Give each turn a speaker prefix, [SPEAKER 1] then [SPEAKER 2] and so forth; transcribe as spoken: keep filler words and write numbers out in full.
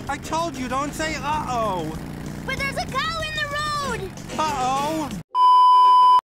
[SPEAKER 1] I told you, don't say uh-oh.
[SPEAKER 2] But there's a cow in the road!
[SPEAKER 1] Uh-oh.